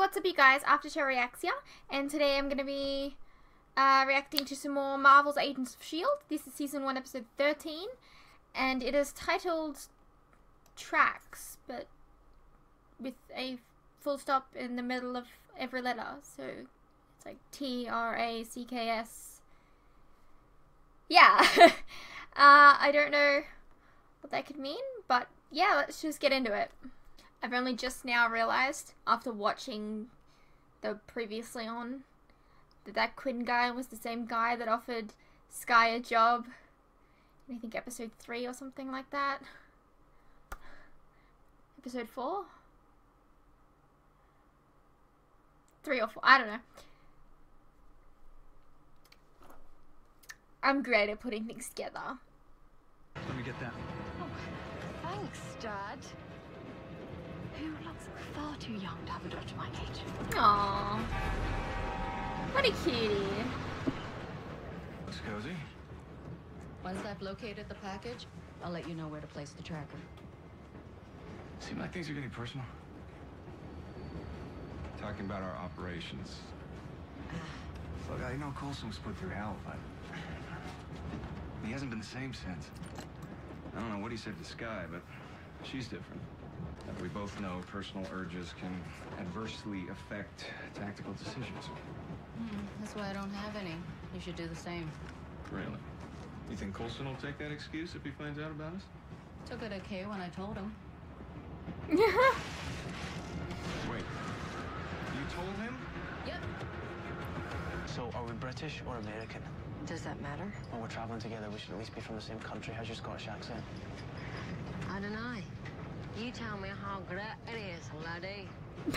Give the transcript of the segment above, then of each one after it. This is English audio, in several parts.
what's up you guys, Aftershare Reacts here, and today I'm going to be reacting to some more Marvel's Agents of S.H.I.E.L.D. This is Season 1, Episode 13, and it is titled Tracks, but with a full stop in the middle of every letter, so it's like T-R-A-C-K-S. Yeah, I don't know what that could mean, but yeah, let's just get into it. I've only just now realized, after watching the previously on, that Quinn guy was the same guy that offered Skye a job in, I think, episode 3 or something like that. Episode 4? 3 or 4, I don't know. I'm great at putting things together. Let me get that. Oh, thanks, Dad. Who looks far too young to have a daughter my age. Aww. What a cutie. Looks cozy. Once I've located the package, I'll let you know where to place the tracker. Seem like things are getting personal. Talking about our operations. Look, I know Coulson was put through hell, but he hasn't been the same since. I don't know what he said to Skye, but she's different. We both know personal urges can adversely affect tactical decisions. That's why I don't have any. You should do the same. Really? You think Coulson will take that excuse if he finds out about us? Took it okay when I told him. Wait. You told him? Yep. So, are we British or American? Does that matter? When we're traveling together, we should at least be from the same country. How's your Scottish accent? I don't know. You tell me how great it is, laddie.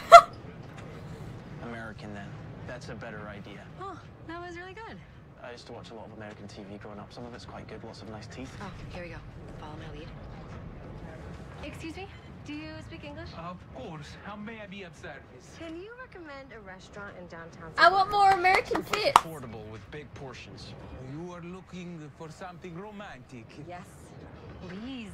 American, then. That's a better idea. Oh, that was really good. I used to watch a lot of American TV growing up. Some of it's quite good, lots of nice teeth. Oh, here we go. Follow my lead. Excuse me? Do you speak English? Of course. How may I be of service? Can you recommend a restaurant in downtown? I want more American fit. Affordable with big portions. You are looking for something romantic. Yes, please.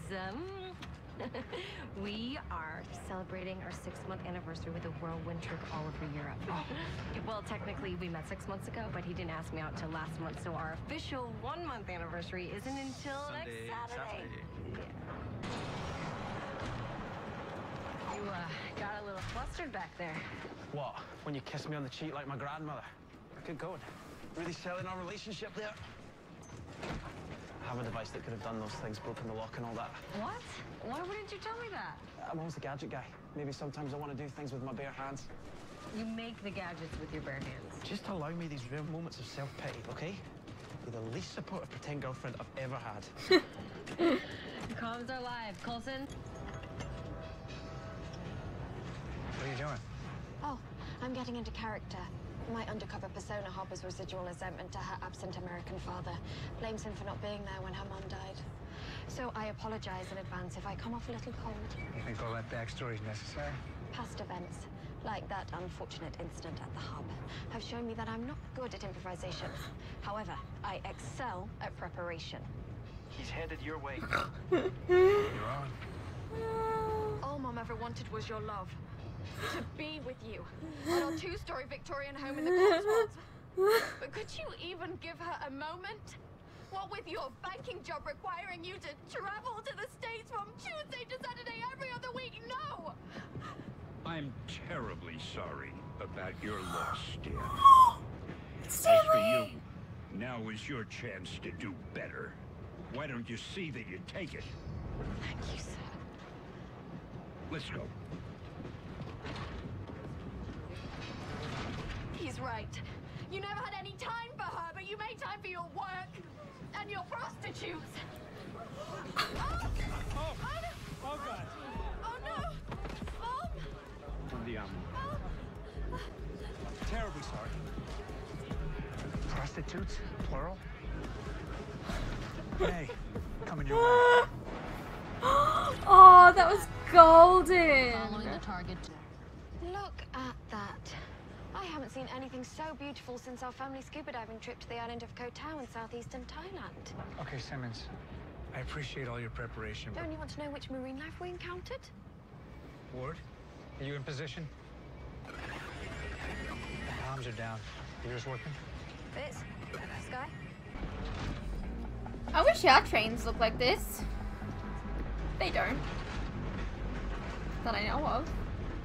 We are celebrating our 6-month anniversary with a whirlwind trip all over Europe. Well, technically, we met 6 months ago, but he didn't ask me out till last month, so our official 1-month anniversary isn't until next Saturday. Yeah. You got a little flustered back there. What? When you kissed me on the cheek like my grandmother? Good going. Really selling our relationship there. I have a device that could have done those things, broken the lock and all that. What? Why wouldn't you tell me that? I'm always the gadget guy. Maybe sometimes I want to do things with my bare hands. You make the gadgets with your bare hands. Just allow me these rare moments of self-pity, okay? You're the least supportive pretend girlfriend I've ever had. Comms are live. Coulson? What are you doing? Oh, I'm getting into character. My undercover persona harbors residual resentment to her absent American father. Blames him for not being there when her mom died. So I apologize in advance if I come off a little cold. You think all that backstory is necessary? Past events, like that unfortunate incident at the hub, have shown me that I'm not good at improvisation. However, I excel at preparation. He's headed your way. You're on. All Mom ever wanted was your love. To be with you. At our 2-story Victorian home in the Cotswolds. But could you even give her a moment? What with your banking job requiring you to travel to the States from Tuesday to Saturday every other week? No! I'm terribly sorry about your loss, dear. As for you, now is your chance to do better. Why don't you see that you take it? Thank you, sir. Let's go. He's right. You never had any time for her, but you made time for your work and your prostitutes. Oh! Oh, no! Oh, God. Oh, no! Mom! Mom! Terribly sorry. Prostitutes? Plural? Hey, coming your way. Oh, that was golden. Following the target. Look at that. I haven't seen anything so beautiful since our family scuba diving trip to the island of Koh Tao in southeastern Thailand. Okay, Simmons. I appreciate all your preparation, but... Don't you want to know which marine life we encountered? Ward, are you in position? alarms are down. Yours working? Fitz? Sky? I wish our trains looked like this. They don't. That I know of.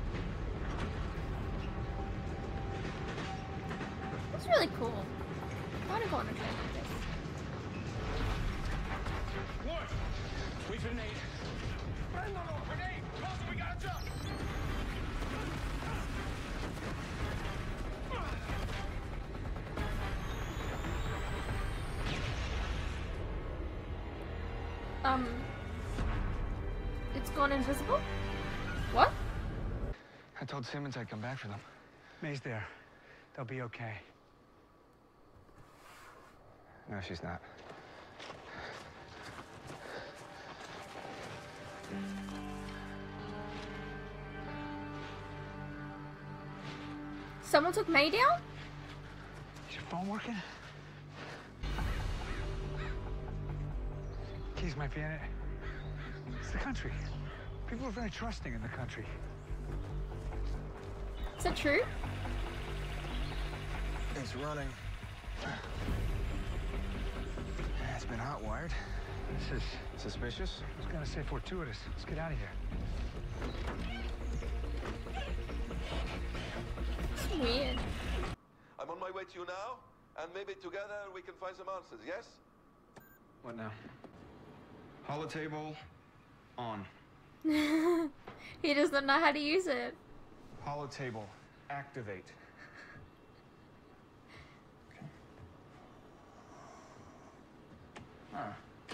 It's really cool. I want to go on a train like this. Ward! Wait for the nade. Grenade! Closer, we gotta jump! It's gone invisible? What? I told Simmons I'd come back for them. May's there. They'll be okay. No, she's not. Someone took May down? Is your phone working? Keys might be in it. It's the country. People are very trusting in the country. Is that true? It's running. It's been hot-wired. This is... Suspicious? I was gonna say fortuitous. Let's get out of here. It's weird. I'm on my way to you now, and maybe together we can find some answers, yes? What now? Holotable on. He doesn't know how to use it. Holotable activate. Okay. Ah.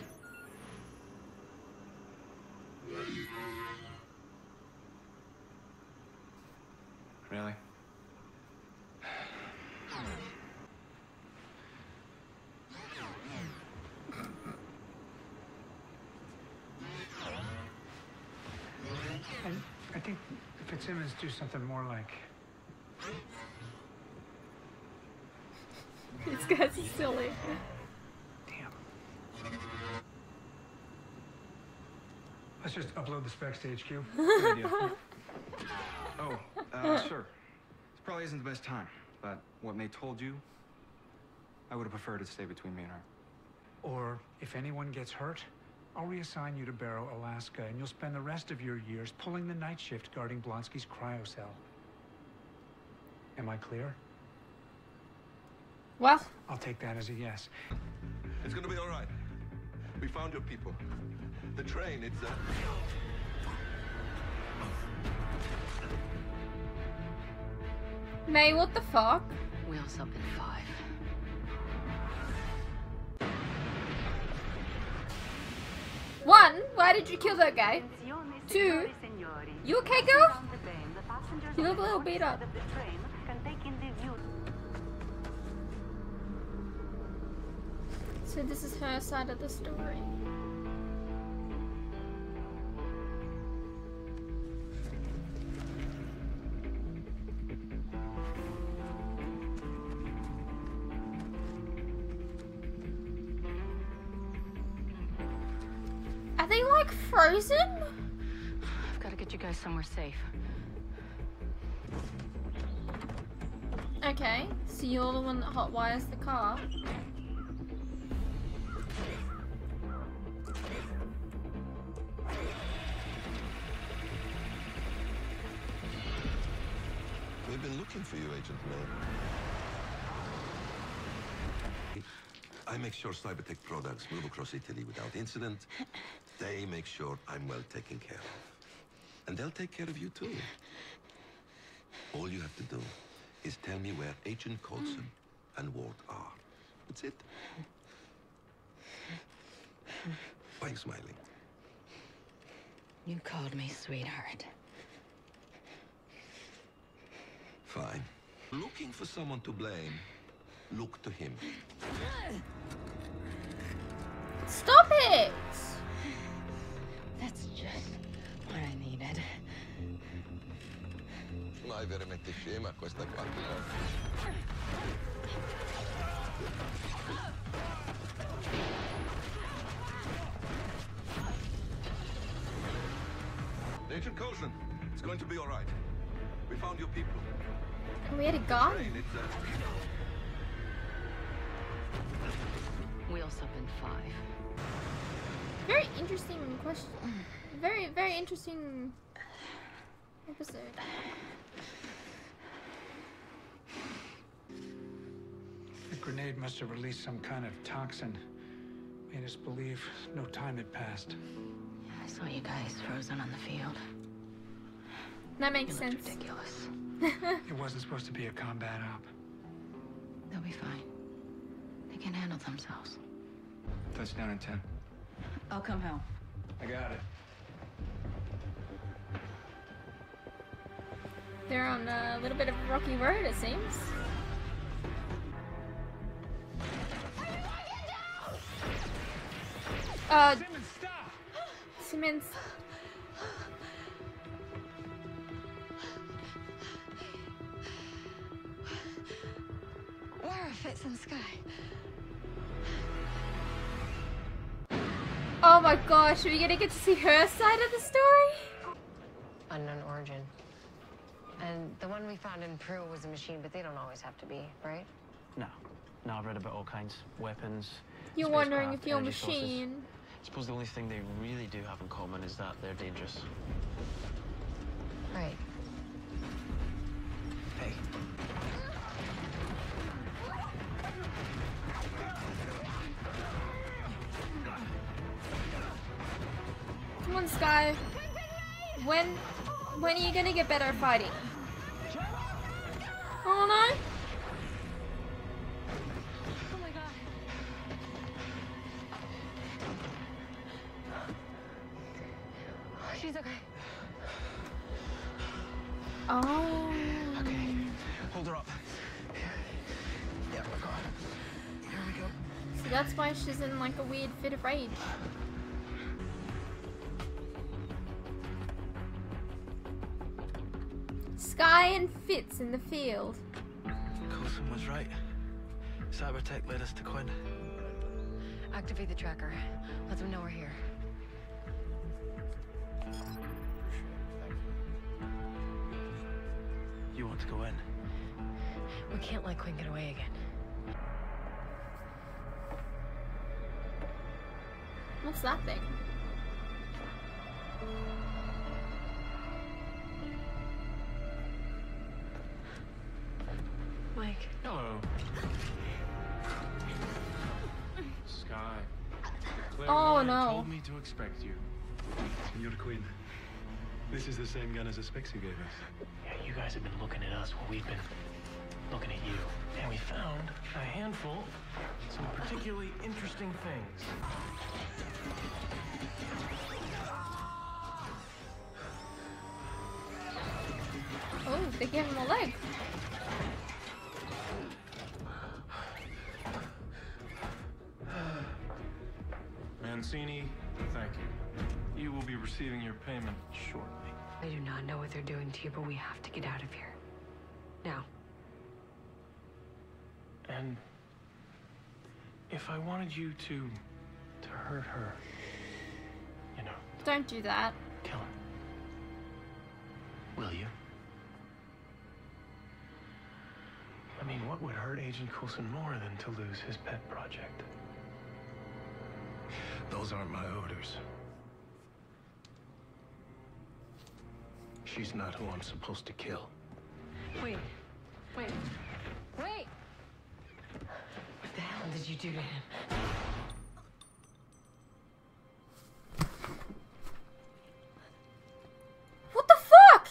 Really? I think Fitzsimmons do something more like... These guys are silly. Damn. Let's just upload the specs to HQ. Good idea. Oh, sure. This probably isn't the best time, but what May told you, I would have preferred it to stay between me and her. Or, if anyone gets hurt, I'll reassign you to Barrow, Alaska, and you'll spend the rest of your years pulling the night shift guarding Blonsky's cryocell. Am I clear? Well, I'll take that as a yes. It's gonna be all right. We found your people. The train, it's May, what the fuck? Wheels up in 5. One, why did you kill that guy? Two, you okay, girl? You look a little beat up. So this is her side of the story. Are they like frozen? I've got to get you guys somewhere safe. Okay, so you're the one that hot wires the car. We've been looking for you, Agent May. I make sure Cybertech products move across Italy without incident. They make sure I'm well taken care of. And they'll take care of you too. All you have to do is tell me where Agent Coulson and Ward are. That's it. Why are you smiling? You called me sweetheart. Fine. Looking for someone to blame, look to him. Stop it! That's just what I needed. Mai veramente scema questa qua. Agent Coulson, it's going to be all right. We found your people. We had a garden. Wheels up in 5. Very interesting question. Very, very interesting episode. The grenade must have released some kind of toxin. Made us believe no time had passed. I saw you guys frozen on the field. That makes You looked sense. ridiculous. It wasn't supposed to be a combat op. They'll be fine. They can handle themselves. Touchdown in 10. I'll come home. I got it. They're on a little bit of a rocky road, it seems. Simmons, stop! Simmons. Where are Fitz and Sky? Oh my gosh, are we gonna get to see her side of the story? Unknown origin. And the one we found in Peru was a machine, but they don't always have to be, right? No. No, I've read about all kinds. Weapons. You're wondering if spacecraft, your energy sources. machine. I suppose the only thing they really do have in common is that they're dangerous. Right. Hey. Come on, Sky. When are you gonna get better at fighting? Oh no! Oh my god. She's okay. Oh. Okay. Hold her up. Yeah, we're going. Here we go. So that's why she's in like a weird fit of rage. Sky and Fitz in the field. Coulson was right. Cybertech led us to Quinn. Activate the tracker. Let them know we're here. You want to go in? We can't let Quinn get away again. What's that thing? Mike. Hello. Sky. Claire Oh, Warner no. told me to expect you. Senor Quinn, this is the same gun as Aspexia gave us. Yeah, you guys have been looking at us while we've been looking at you. And we found a handful of some particularly interesting things. Oh, they gave him a leg. Mancini, thank you. You will be receiving your payment shortly. I do not know what they're doing to you, but we have to get out of here. Now. And if I wanted you to hurt her, you know, Don't do that. kill her, will you? I mean, what would hurt Agent Coulson more than to lose his pet project? Those aren't my orders. She's not who I'm supposed to kill. Wait. Wait. Wait! What the hell did you do to him? What the fuck?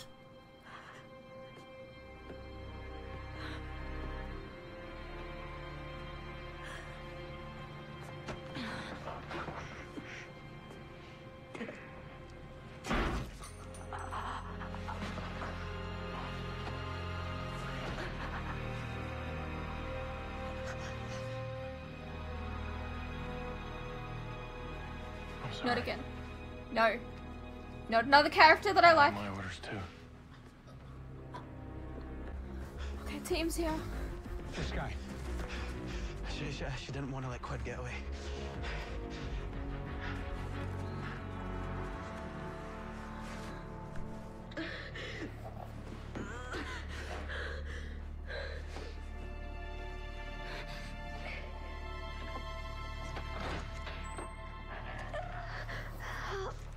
I'm sorry. Not again. No. Not another character that I like. My orders too. Okay, team's here. This guy. She didn't want to let Quinn get away.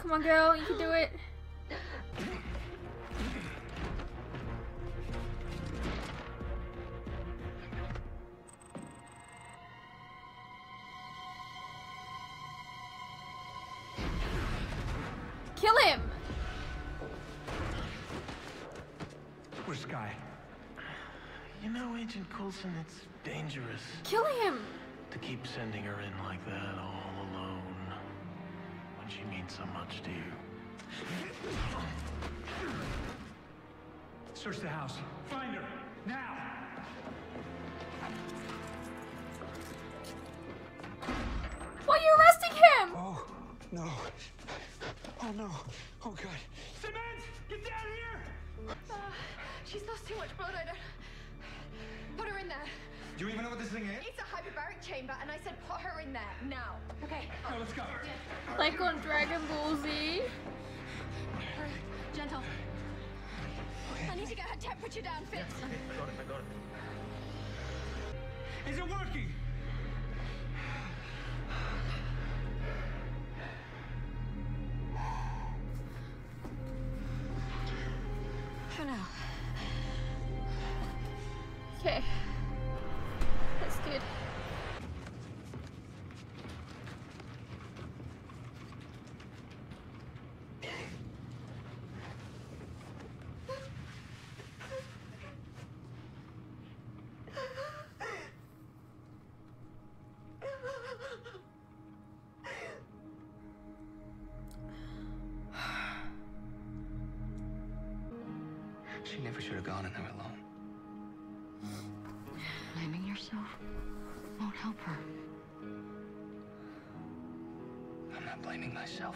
Come on, girl, you can do it. Kill him! Where's Sky? You know, Agent Coulson, it's dangerous Kill him! to keep sending her in like that all alone when she means so much to you. Search the house. Find her. Now! Why are you arresting him? Oh, no. Oh, no. Oh, God. Cement! Get down here! She's lost too much blood. I don't... Put her in there. Do you even know what this thing is? It's a hyperbaric chamber, and I said put her in there now. Okay. Now, let's go. Like on Dragon Ball Z. Hurry. Gentle. I need to get her temperature down, Fitz. I got it. Is it working? For now. Okay. That's good. She never should have gone in there alone. Blaming yourself won't help her. I'm not blaming myself.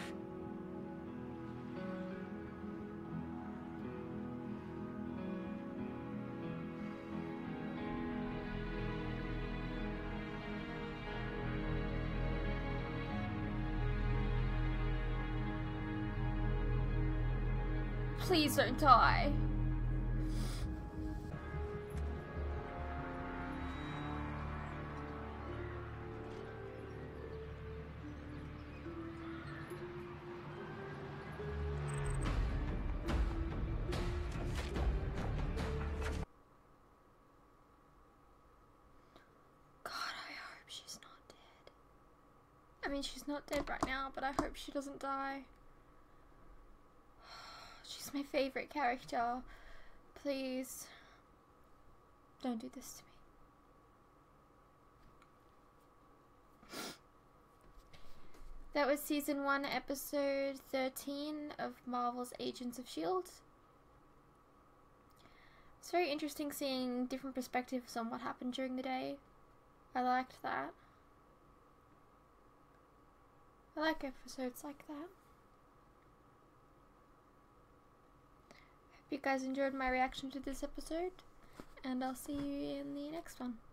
Please don't die. She's not dead. I mean, she's not dead right now, but I hope she doesn't die. She's my favorite character. Please, don't do this to me. That was season 1, episode 13 of Marvel's Agents of S.H.I.E.L.D. It's very interesting seeing different perspectives on what happened during the day. I liked that. I like episodes like that. Hope you guys enjoyed my reaction to this episode, and I'll see you in the next one.